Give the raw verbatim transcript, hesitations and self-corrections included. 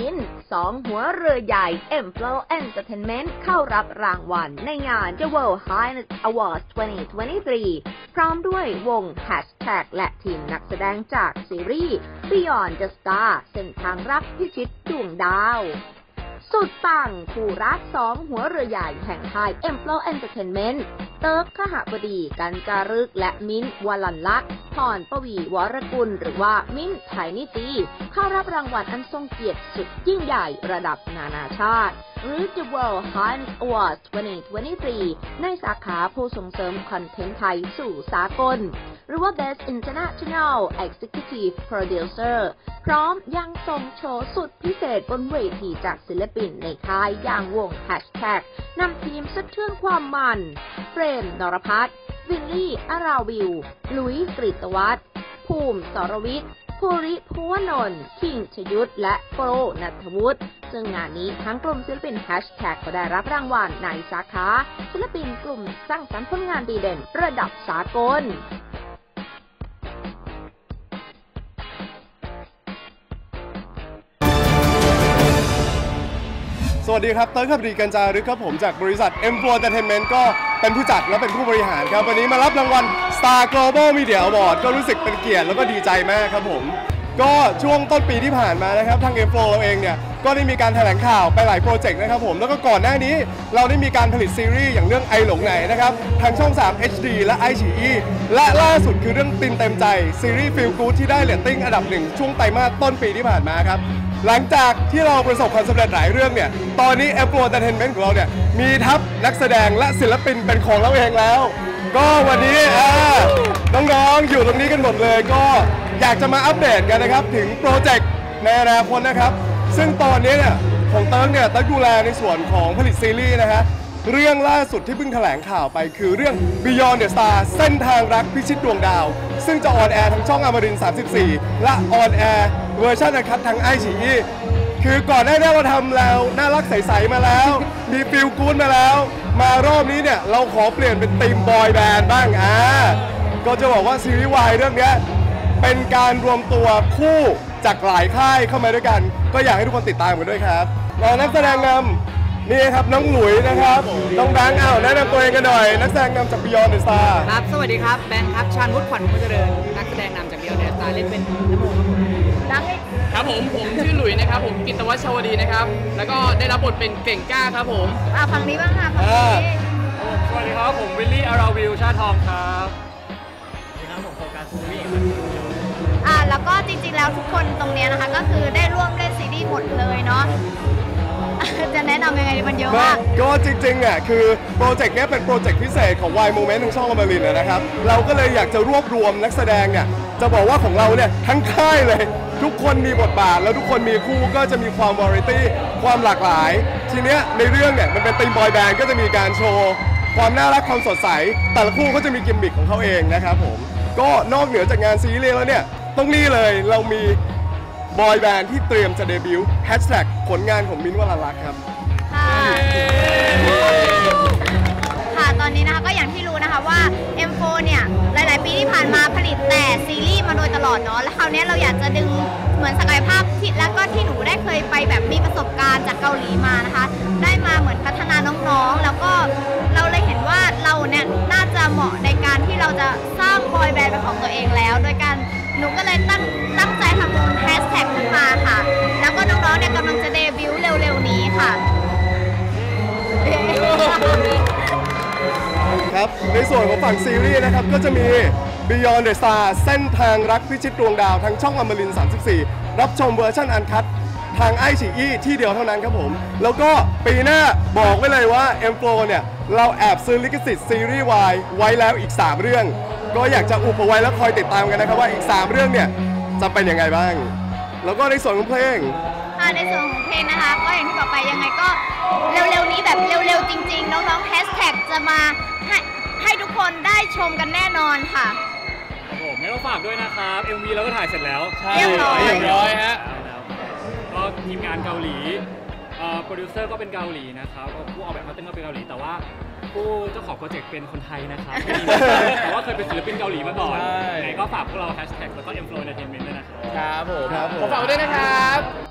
มิ้นสองหัวเรือใหญ่ Enflow Entertainment เข้ารับรางวัลในงาน The World Highness Awards สองพันยี่สิบสามพร้อมด้วยวง Hashtag และทีมนักแสดงจากซีรีส์ Beyond the Star เส้นทางรักพิชิตดวงดาวสุดปังคู่รักสองหัวเรือใหญ่แห่งค่าย Enflow Entertainment เติร์ก ขหบดี กันจารึกและมิ้นท์ วลันลักษณ์พรปวี วรกุลหรือว่ามิ้นท์ ไทนิตีเข้ารับรางวัลอันทรงเกียรติสุดยิ่งใหญ่ระดับนานาชาติหรือ The World Highness Awards สองพันยี่สิบสามในสาขาผู้ส่งเสริมคอนเทนต์ไทยสู่สากลหรือว่า Best International Executive Producer พร้อมยังส่งโชว์สุดพิเศษบนเวทีจากศิลปินในค่ายอย่างวง Hashtag นำทีมสะเทือนความมันเฟรม นรพัฒน์วินลี่ อราวิวหลุยส์ กฤตวัฒน์ภูมิ สรวิทย์ภูริ ภูวนนท์คิง ชยุทธและโปร ณัฐวุฒิซึ่งงานนี้ทั้งกลุ่มศิลปิน Hashtag ก็ได้รับรางวัลในสาขาศิลปินกลุ่มสร้างสรรค์ผลงานดีเด่นระดับสากลสวัสดีครับเติร์ก ขบดี กันจารึกครับผมจากบริษัท Enflow Entertainment ก็เป็นผู้จัดและเป็นผู้บริหารครับวันนี้มารับรางวัล Star Global Media Award ก็รู้สึกเป็นเกียรติแล้วก็ดีใจมากครับผมก็ช่วงต้นปีที่ผ่านมานะครับทาง Enflow เราเองเนี่ยก็ได้มีการแถลงข่าวไปหลายโปรเจกต์นะครับผมแล้วก็ก่อนหน้านี้เราได้มีการผลิตซีรีส์อย่างเรื่องไอหลงไหนนะครับทางช่อง สาม เอช ดี และ ไอ ซี อี และล่าสุดคือเรื่องตินเต็มใจซีรีส์ Feel Good ที่ได้เรตติ้งอันดับหนึ่งช่วงไตรมาสต้นปีที่ผ่านมาครับหลังจากที่เราประสบความสำเร็จหลายเรื่องเนี่ยตอนนี้ Enflow Entertainment ของเราเนี่ยมีทัพนักแสดงและศิลปินเป็นของเราเองแล้วก็วันนี้น้องๆอยู่ตรงนี้กันหมดเลยก็อยากจะมาอัปเดตกันนะครับถึงโปรเจกต์ในอนาคตนะครับซึ่งตอนนี้เนี่ยของเติร์กเนี่ยเติร์กดูแลในส่วนของผลิตซีรีส์นะฮะเรื่องล่าสุดที่เพิ่งแถลงข่าวไปคือเรื่อง Beyond the Star เส้นทางรักพิชิตดวงดาวซึ่งจะออนแอร์ทางช่องอมรินทร์สามสิบสี่และออนแอร์เวอร์ชันนะครับทาง ไอ ซี อี คือก่อนหน้านี้เราทำแล้วน่ารักใสๆมาแล้วมีฟิลกู๊ดมาแล้วมารอบนี้เนี่ยเราขอเปลี่ยนเป็นธีมบอยแบนด์บ้างอ่าก็จะบอกว่าซีรีส์วายเรื่องนี้เป็นการรวมตัวคู่จากหลายค่ายเข้ามาด้วยกันก็อยากให้ทุกคนติดตามกันด้วยครับนักแสดงนำนี่ครับน้องหลุยนะครับน้องแบงค์อ้าวแนะนำตัวเองกันหน่อยนักแสดงนำจาก Beyond the Star ครับสวัสดีครับแบงค์ครับชาญวุฒิขวัญมุจเจริญนักแสดงนำจาก Beyond the Star เล่นเป็นน้ำโมครับผมครับผมผมชื่อหลุยนะครับผมกิตวัชชวดีนะครับแล้วก็ได้รับบทเป็นเก่งกล้าครับผมอ่าฝั่งนี้บ้างค่ะฝั่งนี้สวัสดีครับผมวิลลี่ อาราวิวชาทองครับสวัสดีครับผมโฟกัสซูวี่อ่าแล้วก็จริงๆแล้วทุกคนตรงนี้นะคะก็คือได้ร่วมเล่นซีรีส์หมดเลยเนาะจะแนะนำยังไงมันเยอะมากก็จริงๆอ่ะคือโปรเจกต์นี้เป็นโปรเจกต์พิเศษของ Y Moment ทางช่องอมรินทร์นะครับเราก็เลยอยากจะรวบรวมนักแสดงเนี่ยจะบอกว่าของเราเนี่ยทั้งค่ายเลยทุกคนมีบทบาทแล้วทุกคนมีคู่ก็จะมีความวาไรตี้ความหลากหลายทีเนี้ยในเรื่องเนี่ยมันเป็นธีมบอยแบนด์ก็จะมีการโชว์ความน่ารักความสดใสแต่ละคู่ก็จะมีกิมมิคของเขาเองนะครับผมก็นอกเหนือจากงานซีรีส์แล้วเนี่ยต้องนี่เลยเรามีบอยแบนด์ที่เตรียมจะเดบิวต์แฮชแท็กผลงานของมิ้นท์ วลันลักษณ์ครับค่ะค่ะตอนนี้นะคะก็อย่างที่รู้นะคะว่า เอ็ม โฟร์ เนี่ยหลายๆปีที่ผ่านมาผลิตแต่ซีรีส์มาโดยตลอดเนาะแล้วคราวนี้เราอยากจะดึงเหมือนศักยภาพที่แล้วก็ที่หนูได้เคยไปแบบมีประสบการณ์จากเกาหลีมานะคะได้มาเหมือนพัฒนาน้องๆแล้วก็เราเลยเห็นว่าเราเนี่ยน่าจะเหมาะในการที่เราจะสร้างบอยแบนด์เป็นของตัวเองแล้วโดยการหนูก็เลยตั้งตั้งใจทำวงแฮชแท็กขึ้นมาค่ะแล้วก็น้องๆเนี่ยกำลังจะเดบิวต์เร็วๆนี้ค่ะครับในส่วนของฝั่งซีรีส์นะครับก็จะมี Beyond the Star เส้นทางรักพิชิตดวงดาวทางช่องอมรินทร์สามสิบสี่รับชมเวอร์ชันอันคัททาง ไอ ซี อี ที่เดียวเท่านั้นครับผมแล้วก็ปีหน้าบอกไว้เลยว่า Enflow เนี่ยเราแอบซื้อลิขสิทธิ์ซีรีส์วายไว้แล้วอีกสามเรื่องก็อยากจะอุบเอาไว้แล้วคอยติดตามกันนะครับว่าอีกสามเรื่องเนี่ยจะเป็นยังไงบ้างแล้วก็ในส่วนของเพลงในส่วนของเพลงนะคะก็อย่างที่บอกไปยังไงก็เร็วๆนี้แบบเร็วๆจริงๆน้องๆแฮชแท็กจะมาให้ให้ทุกคนได้ชมกันแน่นอนค่ะครับผมไม่ต้องฝากด้วยนะครับ เอ็ม วี เราก็ถ่ายเสร็จแล้วเรียบร้อยเรียบร้อยฮะก็ทีมงานเกาหลีโปรดิวเซอร์ก็เป็นเกาหลีนะครับผู้ออกแบบมาเต้นก็เป็นเกาหลีแต่ว่าผู้เจ้าของโปรเจกต์เป็นคนไทยนะครับแต่ว่าเคยเป็นศิลปินเกาหลีมาก่อนไหนก็ฝากพวกเราแฮชแท็กแล้วก็ Enflow Entertainment ด้วยนะครับครับผมขอฝากด้วยนะครับ